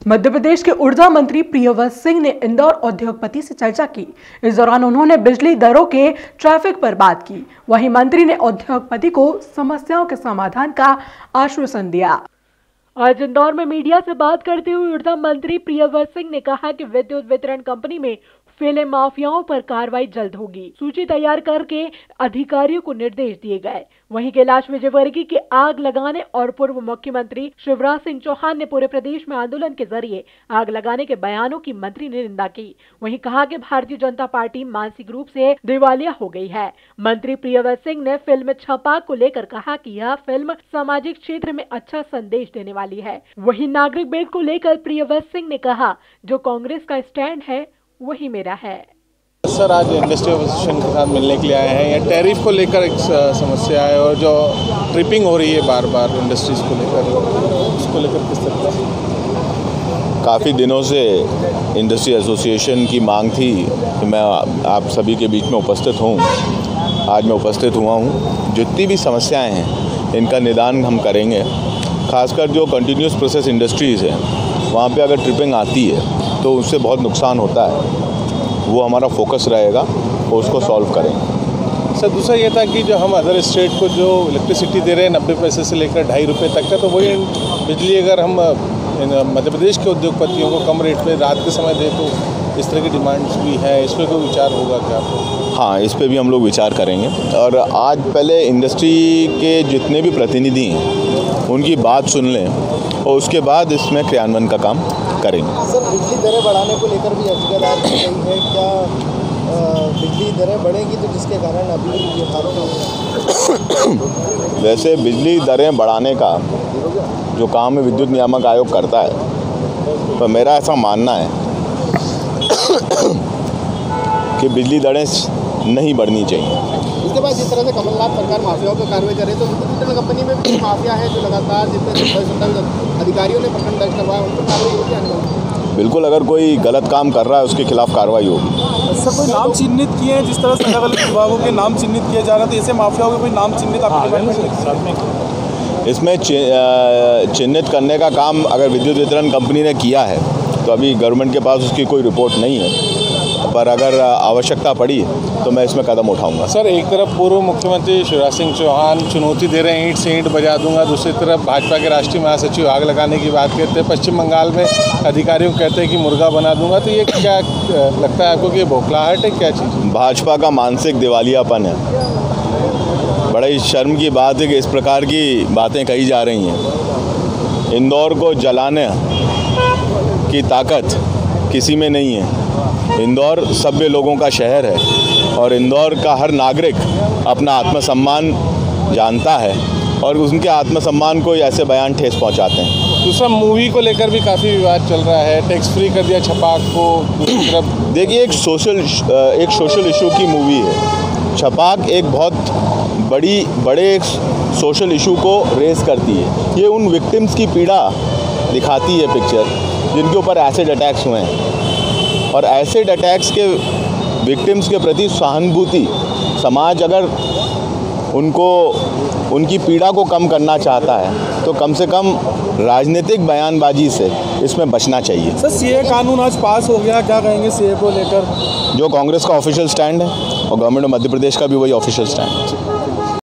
मध्य प्रदेश के ऊर्जा मंत्री प्रियव्रत सिंह ने इंदौर उद्योगपति से चर्चा की। इस दौरान उन्होंने बिजली दरों के ट्रैफिक पर बात की। वहीं मंत्री ने उद्योगपति को समस्याओं के समाधान का आश्वासन दिया। आज इंदौर में मीडिया से बात करते हुए ऊर्जा मंत्री प्रियव्रत सिंह ने कहा कि विद्युत वितरण कंपनी में फैले माफियाओं पर कार्रवाई जल्द होगी। सूची तैयार करके अधिकारियों को निर्देश दिए गए। वहीं कैलाश विजयवर्गीय के आग लगाने और पूर्व मुख्यमंत्री शिवराज सिंह चौहान ने पूरे प्रदेश में आंदोलन के जरिए आग लगाने के बयानों की मंत्री ने निंदा की। वहीं कहा कि भारतीय जनता पार्टी मानसिक रूप से दिवालिया हो गई है। मंत्री प्रियव्रत सिंह ने फिल्म छपाक को लेकर कहा कि यह फिल्म सामाजिक क्षेत्र में अच्छा संदेश देने वाली है। वहीं नागरिक बिल को लेकर प्रियव्रत सिंह ने कहा, जो कांग्रेस का स्टैंड है वही मेरा है। सर, आज इंडस्ट्री एसोसिएशन के साथ मिलने के लिए आए हैं। या टैरिफ को लेकर एक समस्या है और जो ट्रिपिंग हो रही है बार बार इंडस्ट्रीज को लेकर, उसको लेकर किस तरह से? काफ़ी दिनों से इंडस्ट्री एसोसिएशन की मांग थी कि मैं आप सभी के बीच में उपस्थित हूँ। आज मैं उपस्थित हुआ हूँ। जितनी भी समस्याएं हैं इनका निदान हम करेंगे। खासकर जो कंटिन्यूस प्रोसेस इंडस्ट्रीज़ हैं वहाँ पे अगर ट्रिपिंग आती है तो उससे बहुत नुकसान होता है। वो हमारा फोकस रहेगा और उसको सॉल्व करेंगे। सर, दूसरा ये था कि जो हम अदर स्टेट को जो इलेक्ट्रिसिटी दे रहे हैं 90 पैसे से लेकर 2.5 रुपये तक का, तो वही बिजली अगर हम मध्य प्रदेश के उद्योगपतियों को कम रेट में रात के समय दें तो इस तरह की डिमांड्स भी है। इस पर कोई विचार होगा क्या आपको? हाँ, इस पे भी हम लोग विचार करेंगे। और आज पहले इंडस्ट्री के जितने भी प्रतिनिधि हैं उनकी बात सुन लें और उसके बाद इसमें क्रियान्वयन का काम करेंगे। सर, बिजली दरें बढ़ाने को लेकर भी अधिकार की गई है। क्या बिजली दरें बढ़ेगी तो जिसके कारण अभी ये हादसा? वैसे बिजली दरें बढ़ाने का जो काम विद्युत नियामक आयोग करता है, तो मेरा ऐसा मानना है कि बिजली दरें नहीं बढ़नी चाहिए। इसके बाद जिस तरह से कमलनाथ सरकार माफियाओं पर कार्रवाई करे तो विद्युत कंपनी में भी माफिया है जो लगातार जितने अधिकारियों ने प्रकरण दर्ज करवाया उन पर कार्रवाई होगी आने वाली? बिल्कुल, अगर कोई गलत काम कर रहा है उसके खिलाफ कार्रवाई होगी। सर, कोई नाम चिन्हित किए हैं? जिस तरह से अलग अलग विभागों के नाम चिन्हित किए जा रहे हैं, तो ऐसे माफियाओं के कोई नाम चिन्हित आपके इसमें चिन्हित करने का काम अगर विद्युत वितरण कंपनी ने किया है तो अभी गवर्नमेंट के पास उसकी कोई रिपोर्ट नहीं है, पर अगर आवश्यकता पड़ी तो मैं इसमें कदम उठाऊंगा। सर, एक तरफ पूर्व मुख्यमंत्री शिवराज सिंह चौहान चुनौती दे रहे हैं, ईंट से ईंट बजा दूंगा। दूसरी तरफ भाजपा के राष्ट्रीय महासचिव आग लगाने की बात कहते हैं। पश्चिम बंगाल में अधिकारियों कहते हैं कि मुर्गा बना दूंगा। तो ये क्या लगता है आपको कि ये बौखलाहट है, क्या चीज़? भाजपा का मानसिक दिवालियापन है। बड़ा ही शर्म की बात है कि इस प्रकार की बातें कही जा रही हैं। इंदौर को जलाने की ताकत किसी में नहीं है। इंदौर सभ्य लोगों का शहर है और इंदौर का हर नागरिक अपना आत्मसम्मान जानता है और उनके आत्मसम्मान को ऐसे बयान ठेस पहुंचाते हैं। दूसरा, मूवी को लेकर भी काफ़ी विवाद चल रहा है। टैक्स फ्री कर दिया छपाक को। दूसरी तरफ देखिए, एक सोशल इशू की मूवी है। छपाक एक बहुत बड़े एक सोशल इशू को रेस करती है। ये उन विक्टिम्स की पीड़ा दिखाती है पिक्चर, जिनके ऊपर एसिड अटैक्स हुए हैं। और एसिड अटैक्स के विक्टिम्स के प्रति सहानुभूति समाज अगर उनकी पीड़ा को कम करना चाहता है तो कम से कम राजनीतिक बयानबाजी से इसमें बचना चाहिए। सर, सीए कानून आज पास हो गया, क्या कहेंगे सीए को लेकर? जो कांग्रेस का ऑफिशियल स्टैंड है और गवर्नमेंट ऑफ मध्य प्रदेश का भी वही ऑफिशियल स्टैंड है।